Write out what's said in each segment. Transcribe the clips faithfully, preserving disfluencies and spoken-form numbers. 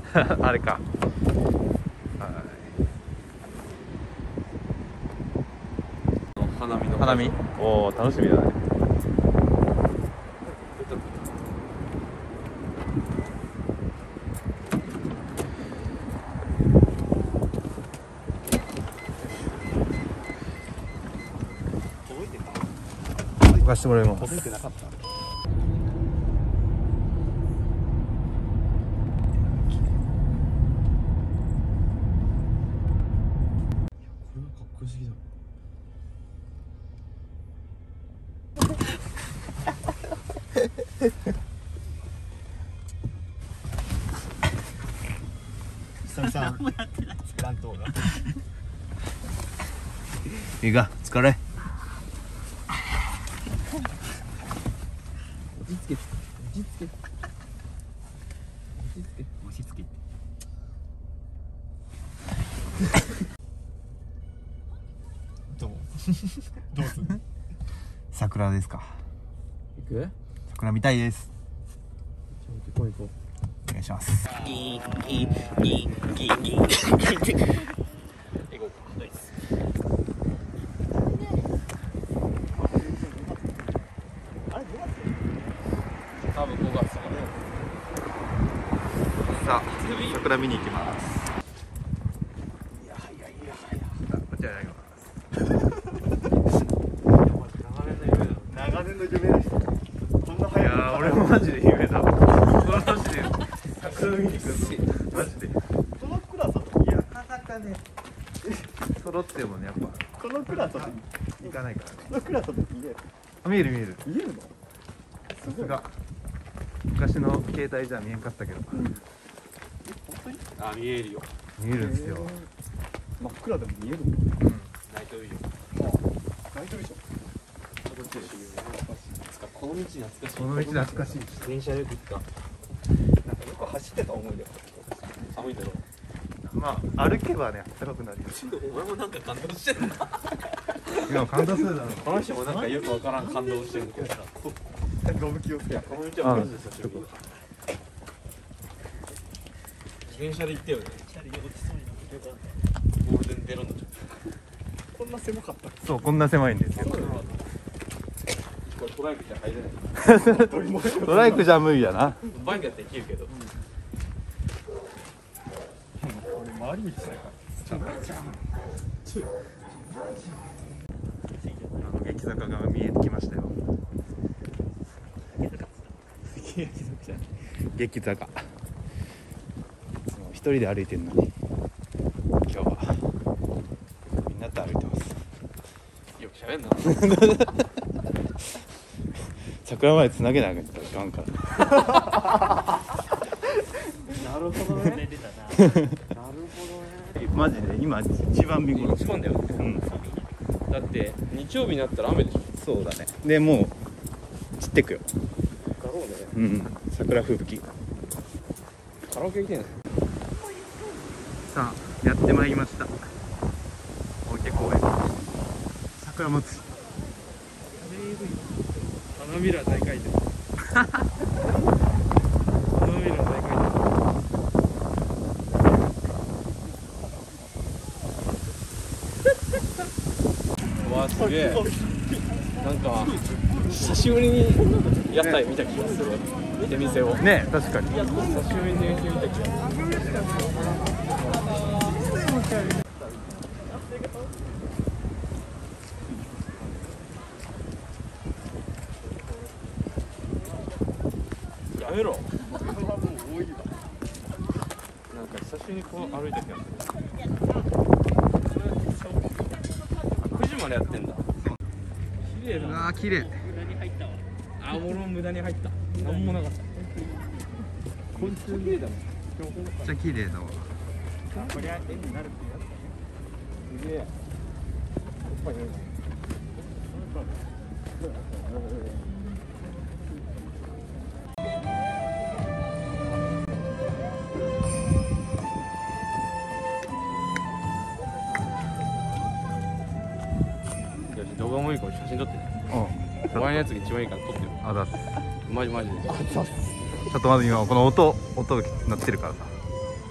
あれか。はい。 花見の花見。おお、楽しみだね。行かしてもらいます。 届いてなかった。久々乱闘が。 いいか、疲れ。 落ち着け。落ち着け。落ち着け。落ち着け。どう？どうする？ 桜ですか。 行く？ 桜見たいです。 行こう行こう。 お願いします。 ギーギーギーギーギーギーギー。行こうか。ナイス。あれごがつ？多分ごがつとかね。 さあ、桜見に行きます。 いやいやいやいや。 こちらになります。 長年の夢でした。こんな早く。 いやー、俺もマジで夢だ。この年で桜見に行くのマジで。 このクラスだと、 いや、なかなかね、揃ってもね、やっぱこのクラスだと、 行かないからね。 このクラスだと見える。 あ、見える見える。 見えるの？ さすが。昔の携帯じゃ見えんかったけど、 本当に？ あ、見えるよ。 見えるんですよ。 真っ暗でも見えるの？ ナイトビジョン。 ナイトビジョン。 この道懐かしい。 この道懐かしい。 自転車でよく行った。 なんかよく走ってた思い出。 寒いだろ。 まあ、歩けばね、暖かくなるよ。 お前もなんか感動してんな。 今感動するだろう。 この人もなんかよくわからん感動してるけどさ。 ゴム気をつけて。 この道はマジで久しぶり。自転車で行ったよね。ゴールデンベロンの。 こんな狭かった。 そう、こんな狭いんですよ。 これトライクじゃ入れない。 トライクじゃ無理やな。 バイクやったらいけるけど。 俺回り道しないから。 激坂が見えてきましたよ。激坂。いつも一人で歩いてるのに、今日はみんなと歩いてます。 よく喋んな。 桜までつなげなきゃいかんから。 なるほどね。出たな。なるほどね。 マジで今一番見頃。 一番だよね。 うん。 だって日曜日になったら雨でしょ。 そうだね。でもう散ってくよ。 だろうね。 うん。桜吹雪。 カラオケ行きてんの。 さあやってまいりました。大池公園。桜祭り。 花びら大回転。花びら大回転。うわすげえ。なんか久しぶりに屋台見た気がする。出店を。 ねえ、確かに。 久しぶりに出店見た気がする。やめろ。なんか久しぶりにこう歩いた気がする。くじまでやってんだ。綺麗だな。 ああ、綺麗。 無駄に入ったわ。あ、俺も無駄に入った。なんもなかった。昆虫綺麗だもん。 めっちゃ綺麗だわ。 こりゃ絵になるってやつだね。 すげえ。動画もいいから写真撮ってね。 うん。 お前のやつが一番いいから撮ってよ。 あだす。 マジマジで。 ちょっとまず今この音音が鳴ってるからさ。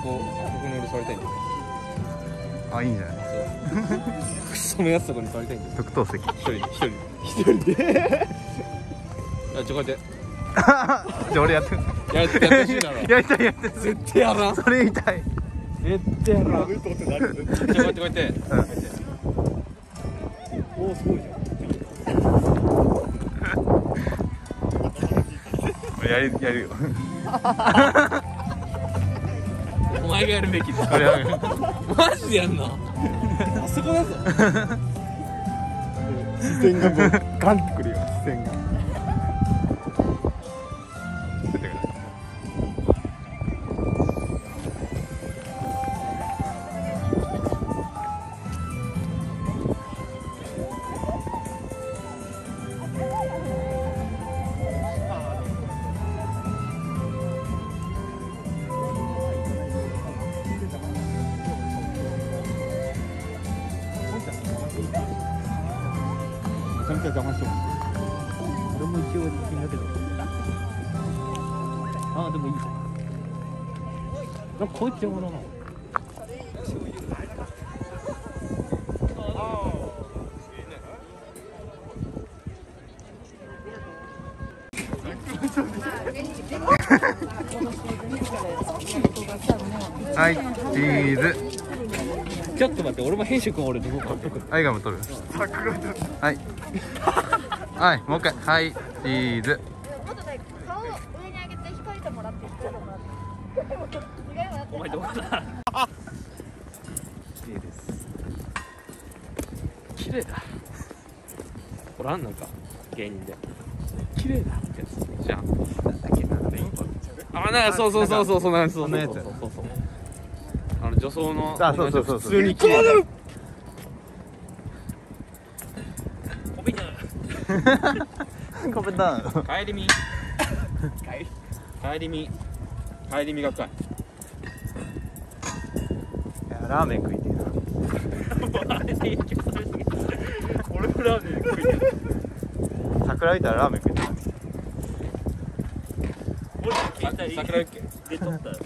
ここに俺座りたいんだよ。 あ、いいんじゃない。 クソのやつとこに座りたいんだよ。 特等席。 一人で一人で一人であ、ちょこうやってじゃあ俺やってる。 やってやってほしいだろ。 やりたいやってる。 絶対やらん。 それみたい。 絶対やらん。ちょこうやってこうやってこうやって。 おお、すごいじゃん。 やるやるよ。 お前がやるべきだ。 これやる。 マジでやんの？あそこだぞ。 視線がもうガンってくるよ、視線が。めちゃめちゃ邪魔してます。 俺も一応自信だけど。ああ、でもいいじゃん。なんかこいつ邪魔だな。 はい、チーズ。 ちょっと待って、俺も編集君俺どこかとく。 はい、ガム取る。はい。はい、もう一回。はい、チーズ。 もっとね、顔を上に上げて一人でもらって一人でもらって。 お前どこだ。 綺麗です。 綺麗だ。おらんなんか芸人で綺麗だってやつじゃん。あ、なんかそうそうそうそうそんなやつ。 そんなやつ。 そうそうそう。あの女装の。 あ、そうそうそうそう。 普通に綺麗だ。 コピーじゃない。 コペタン。 帰りみ。帰りみ。帰りみが深い。 いや、ラーメン食いてえな。 俺もラーメン食いたい。 桜見たらラーメン食いてえな。 俺携帯桜受けで撮ったよ。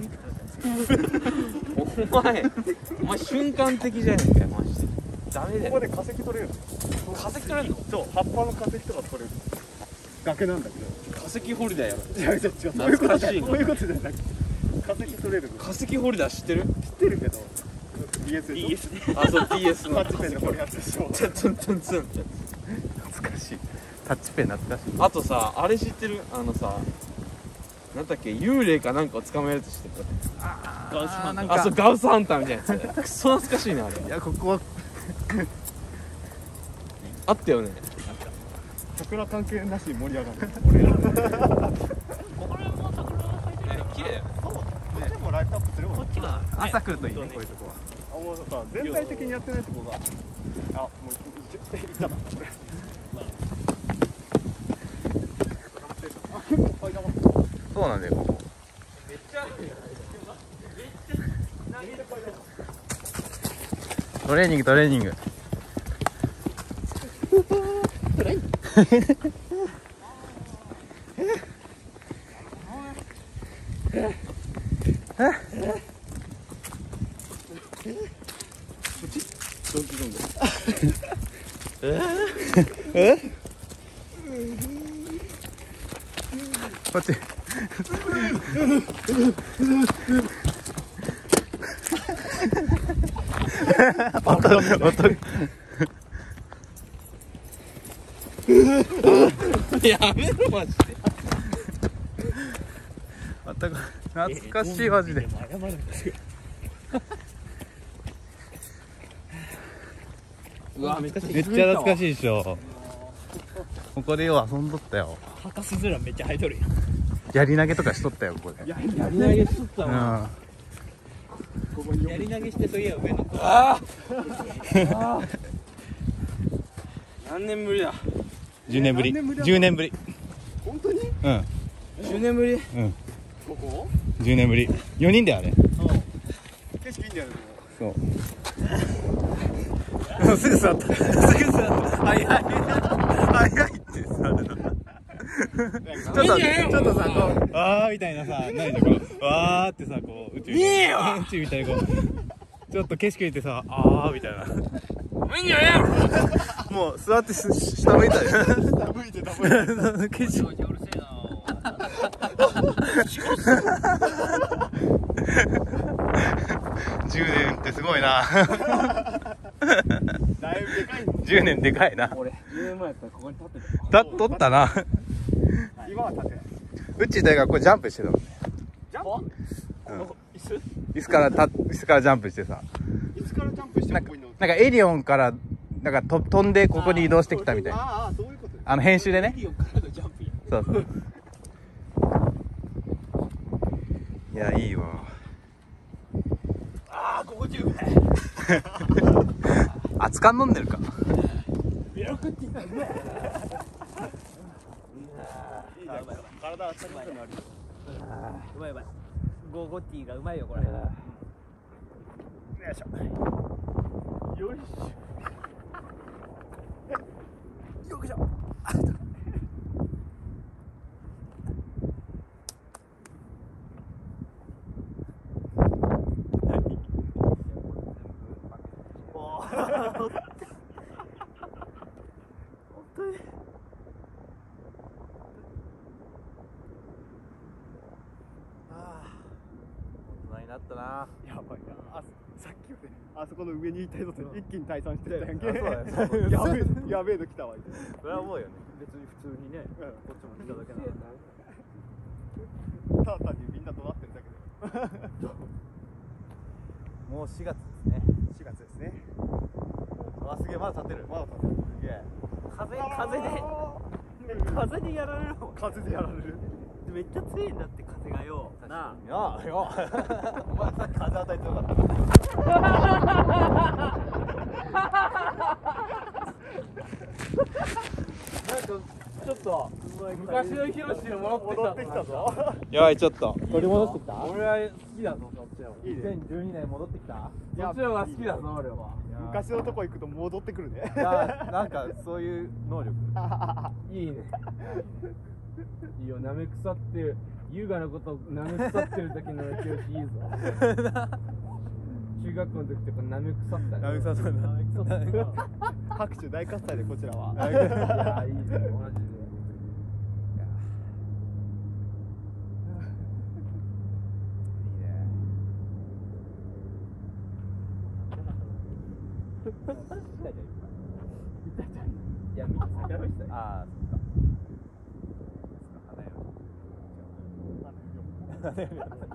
お前お前瞬間的じゃねえかよマジで。ダメだよ。 ここで化石取れるの。 化石取れんの？ そう、葉っぱの化石とか取れるだけなんだけど。 化石ホルダーやろ。 いやいや違う、そういうことじゃない。 懐かしいなそういうことじゃなくて化石取れるの。 化石ホルダー知ってる？ 知ってるけど ディーエス でしょ。 イーエス ね。 あ、そう ディーエス のタッチペンでこれやつでしょ。 ツンツンツンツン。 懐かしい。タッチペン懐かしい。 あとさ、あれ知ってる？あのさ、なんだっけ、幽霊かなんかを捕まえるとしてる。 ガウスマンなんあ、そうガウスハンターみたいなやつ。クソ懐かしいねあれ。 いや、ここはあったよね。 桜関係なしに盛り上がる。俺ら。 これも桜が咲いてるよ。 綺麗だよ。 こっちもライトアップするもん。 こっちが朝来るといいね、こういうとこは。 あ、もうさ、全体的にやってないとこが。あ、もういっちゃった。あ、結構階段は。 そうなんだよ、ここ。 めっちゃあるよ。 トレーニング、トレーニング。え？こっち。音、音。 やめろマジで。 また懐かしいマジで。 謝るんですよ。 うわめっちゃめっちゃ懐かしいでしょ。ここでよう遊んどったよ。 博士面めっちゃ生えとるやん。 やり投げとかしとったよ、ここで。 やり投げしとったうわ。 ん。 やり投げしてそういや上の子。 ああ。何年ぶりだ。 じゅうねんぶり。 何年ぶりだじゅうねんぶり。 本当に？ うん。 じゅうねんぶり。 うん。 ここ？ じゅうねんぶり。よにんであれ。 景色いいんだよね。 そう。すぐ座った。すぐ座った。早い。早いって座るの。 ちょっとちょっとさこうあーみたいなさ何でこうわーってさこう宇宙みたいな宇宙みたいなこうちょっと景色見てさあーみたいなもう座って下向いたよ下向いてた景色じゅうねんってすごいなだいぶでかいじゅうねんでかいな俺じゅうねんまえやったらここに立ってたっとったな今は立てない。 うち大学これジャンプしてたもんねジャンプ？椅子？ 椅子からた椅子からジャンプしてさ椅子からジャンプしてここに乗る。 なんかエディオンからなんかと飛んでここに移動してきたみたいなああ、そういうこと。 あの編集でねエディオンからのジャンプや。 そうそういやいいわああ、心地よい。 熱燗飲んでるかミルクティーだね。いいね。体温かくなるよ。うまいうまい。ゴーゴティーがうまいよこれ。よいしょ。よいしょ。よいしょ。 大人になったなやばいな。あ、さっきまであそこの上にいた人と一気に退散してたやんけ。 あそうだねやべえ、やべえの来たわ。 それは思うよね別に普通にね、こっちも来ただけなの。ただ単にみんな怒鳴ってるだけで。 もうしがつですねしがつですね。 あすげえまだ立ってるまだ立ってる。 すげえ風風で風でやられるもん。風でやられる。めっちゃ強いんだって風がよ。なあ。 いやいやお前さっき風与えてよかったちょっと昔のヒロシに戻ってきた戻ってきたぞ。 やばいちょっと取り戻してきた俺は好きだぞそっちのいいね。 にせんじゅうにねん戻ってきたそっちの方が好きだぞ俺は昔のとこ行くと戻ってくるね。 いやなんかそういう能力いいねいいよなめ腐ってる優雅なことなめ腐ってる時のヒロシいいぞ中学校の時とかなめ腐ったねなめ腐ったなめ腐った拍手大喝采でこちらは。 いやいいねマジでいや、みんな魚したよ。 ああそっか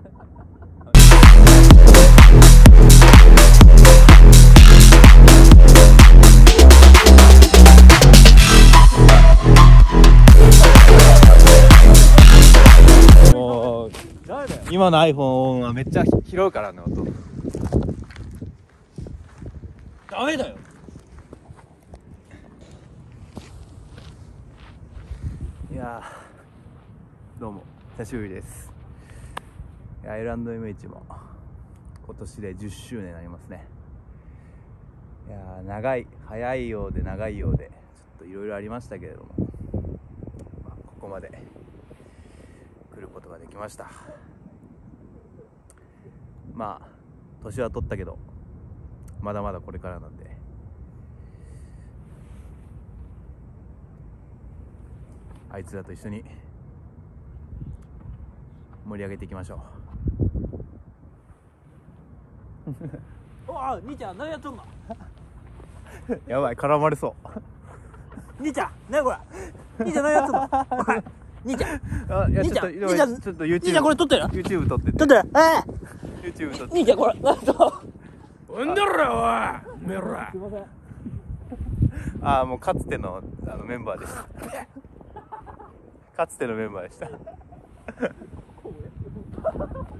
もう今の iPhone はめっちゃ拾うからね音ダメだよ。 いやーどうも久しぶりです。いや エルアンドエムエイチ も今年でじゅっしゅうねんになりますね。いやー長い早いようで長いようでちょっといろいろありましたけれども、まあ、ここまで来ることができました。まあ年は取ったけどまだまだこれからなんであいつらと一緒に盛り上げていきましょうおあ、兄ちゃん何やっとんの。 やばい絡まれそう兄ちゃん何これ。兄ちゃん何やっとんの。兄ちゃんあいや兄ちゃんちょっと兄ちゃんちょっと YouTube 兄ちゃんこれ撮ってる YouTube 撮ってて撮ってる。え YouTube 撮ってえ兄ちゃんこれ何と。 うんだろおいめろすいません。 ああもうかつてのあのメンバーでしたかつてのメンバーでした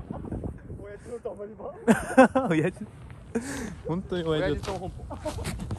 親父のたまり場。 親父本当に親父親父と本舗